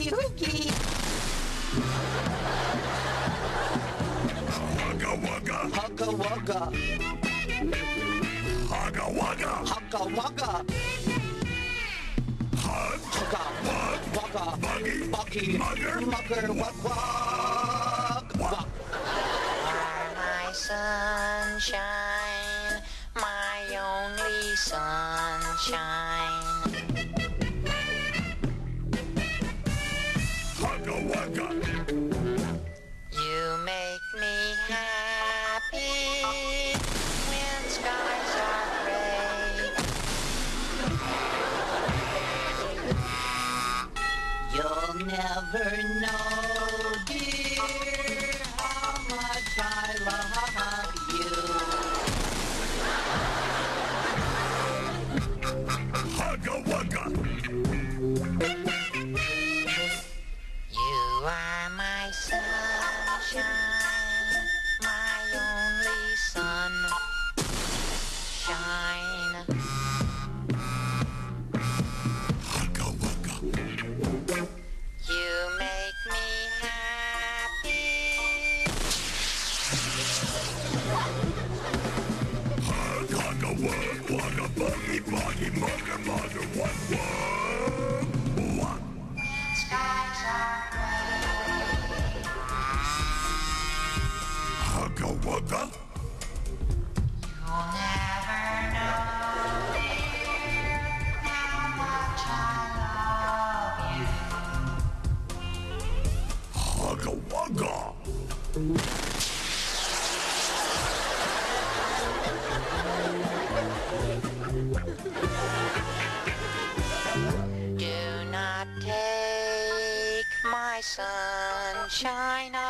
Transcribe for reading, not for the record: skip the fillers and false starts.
oogie oogie. Hugga wugga. Hugga wugga. Hugga wugga. Hugga wugga. Hugga wugga. Buggy. Mugger. Wug wug. Wug. Are my sunshine, my only sunshine. Hugga wugga. You make me happy when skies are gray. You'll never know, dear, how much I love you. Hugga wugga. You are my sunshine, my only sunshine. Hugga wugga. You make me happy. Hugga wug wugga buggy buggy mugger mugger wug wug. Wug. Skies are gray. Hugga wugga. You'll never know, dear, how much I love you. Hugga wugga. Do not take my sunshine